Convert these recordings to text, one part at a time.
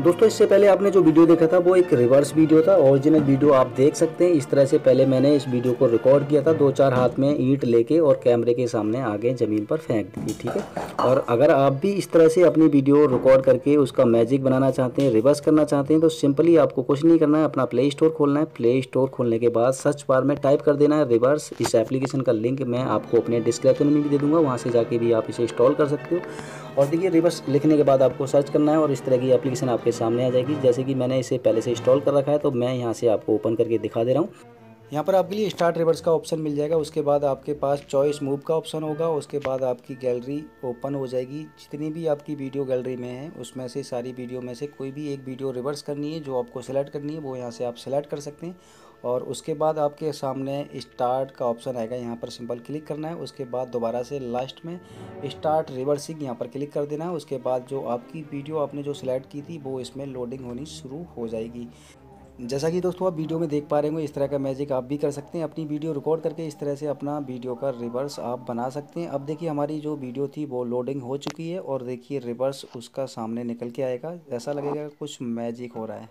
दोस्तों इससे पहले आपने जो वीडियो देखा था वो एक रिवर्स वीडियो था। ओरिजिनल वीडियो आप देख सकते हैं। इस तरह से पहले मैंने इस वीडियो को रिकॉर्ड किया था, 2-4 हाथ में ईंट लेके और कैमरे के सामने आगे ज़मीन पर फेंक दी थी, ठीक है। और अगर आप भी इस तरह से अपनी वीडियो रिकॉर्ड करके उसका मैजिक बनाना चाहते हैं, रिवर्स करना चाहते हैं, तो सिंपली आपको कुछ नहीं करना है, अपना प्ले स्टोर खोलना है। प्ले स्टोर खोलने के बाद सर्च बार में टाइप कर देना है रिवर्स। इस एप्लीकेशन का लिंक मैं आपको अपने डिस्क्रिप्शन में भी दे दूँगा, वहाँ से जाके भी आप इसे इंस्टॉल कर सकते हो। और देखिए रिवर्स लिखने के बाद आपको सर्च करना है और इस तरह की एप्लीकेशन आपके सामने आ जाएगी। जैसे कि मैंने इसे पहले से इंस्टॉल कर रखा है तो मैं यहाँ से आपको ओपन करके दिखा दे रहा हूँ। यहाँ पर आपके लिए स्टार्ट रिवर्स का ऑप्शन मिल जाएगा। उसके बाद आपके पास चॉइस मूव का ऑप्शन होगा। उसके बाद आपकी गैलरी ओपन हो जाएगी। जितनी भी आपकी वीडियो गैलरी में है उसमें से सारी वीडियो में से कोई भी एक वीडियो रिवर्स करनी है, जो आपको सेलेक्ट करनी है वो यहाँ से आप सेलेक्ट कर सकते हैं। और उसके बाद आपके सामने स्टार्ट का ऑप्शन आएगा, यहाँ पर सिंपल क्लिक करना है। उसके बाद दोबारा से लास्ट में स्टार्ट रिवर्सिंग यहाँ पर क्लिक कर देना है। उसके बाद जो आपकी वीडियो आपने जो सिलेक्ट की थी वो इसमें लोडिंग होनी शुरू हो जाएगी। जैसा कि दोस्तों आप वीडियो में देख पा रहे होंगे, इस तरह का मैजिक आप भी कर सकते हैं। अपनी वीडियो रिकॉर्ड करके इस तरह से अपना वीडियो का रिवर्स आप बना सकते हैं। अब देखिए हमारी जो वीडियो थी वो लोडिंग हो चुकी है और देखिए रिवर्स उसका सामने निकल के आएगा। ऐसा लगेगा कुछ मैजिक हो रहा है।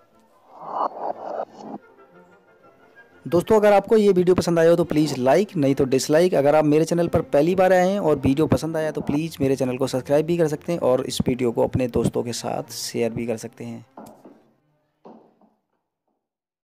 दोस्तों अगर आपको ये वीडियो पसंद आया हो तो प्लीज़ लाइक, नहीं तो डिसलाइक। अगर आप मेरे चैनल पर पहली बार आए हैं और वीडियो पसंद आया तो प्लीज़ मेरे चैनल को सब्सक्राइब भी कर सकते हैं और इस वीडियो को अपने दोस्तों के साथ शेयर भी कर सकते हैं।